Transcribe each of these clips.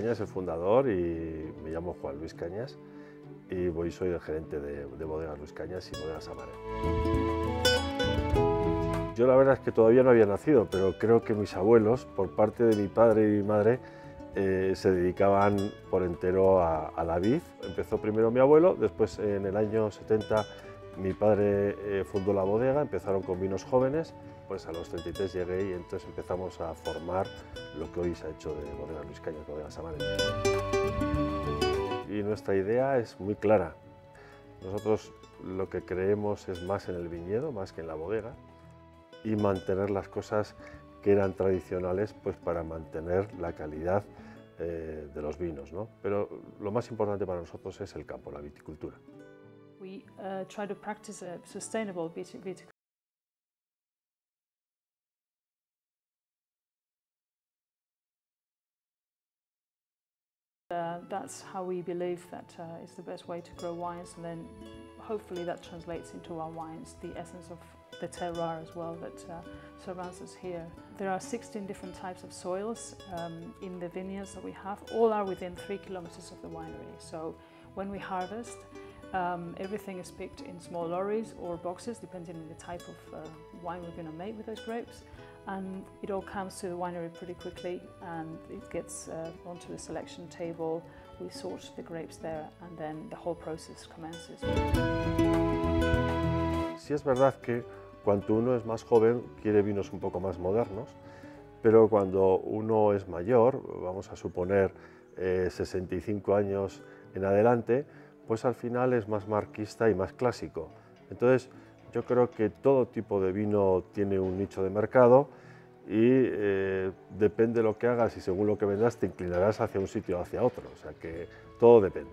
Cañas, el fundador, y me llamo Juan Luis Cañas y soy el gerente de Bodegas Luis Cañas y Bodegas Amaré. Yo la verdad es que todavía no había nacido, pero creo que mis abuelos, por parte de mi padre y mi madre, se dedicaban por entero a la vid. Empezó primero mi abuelo, después en el año 70 mi padre fundó la bodega, empezaron con vinos jóvenes, pues a los 33 llegué y entonces empezamos a formar lo que hoy se ha hecho de Bodegas Luis Cañas, Bodegas Amaré. Y nuestra idea es muy clara. Nosotros lo que creemos es más en el viñedo, más que en la bodega, y mantener las cosas que eran tradicionales, pues para mantener la calidad de los vinos, ¿no? Pero lo más importante para nosotros es el campo, la viticultura. We try to practice a sustainable viticulture. That's how we believe that is the best way to grow wines, and then hopefully that translates into our wines, the essence of the terroir as well that surrounds us here. There are 16 different types of soils in the vineyards that we have. All are within 3 kilometers of the winery. So when we harvest, everything is picked in small lorries or boxes, depending on the type of wine we're going to make with those grapes. And it all comes to the winery pretty quickly, and it gets onto the selection table. We sort the grapes there, and then the whole process commences. Sí es verdad que cuando uno es más joven quiere vinos un poco más modernos, pero cuando uno es mayor, vamos a suponer 65 años en adelante, pues al final es más marquista y más clásico. Entonces, yo creo que todo tipo de vino tiene un nicho de mercado y depende de lo que hagas y según lo que vendas te inclinarás hacia un sitio o hacia otro, o sea que todo depende.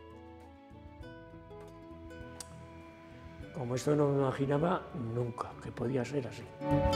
Como esto no me imaginaba nunca que podía ser así.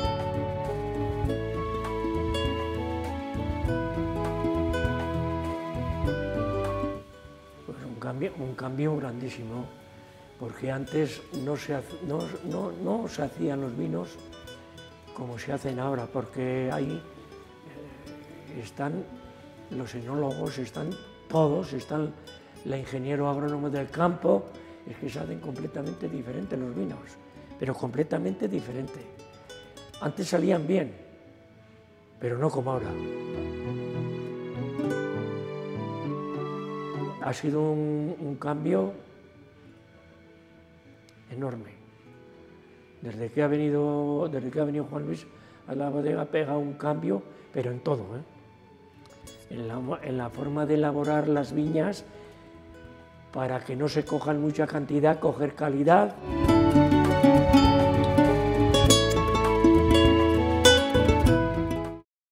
Pues un cambio grandísimo, porque antes no se hacían los vinos como se hacen ahora, porque ahí están los enólogos, están todos, están el ingeniero agrónomo del campo. Es que se hacen completamente diferentes los vinos, pero completamente diferente. Antes salían bien, pero no como ahora. Ha sido un cambio enorme. Desde que ha venido Juan Luis a la bodega pega un cambio, pero en todo, en la forma de elaborar las viñas, para que no se cojan mucha cantidad, coger calidad.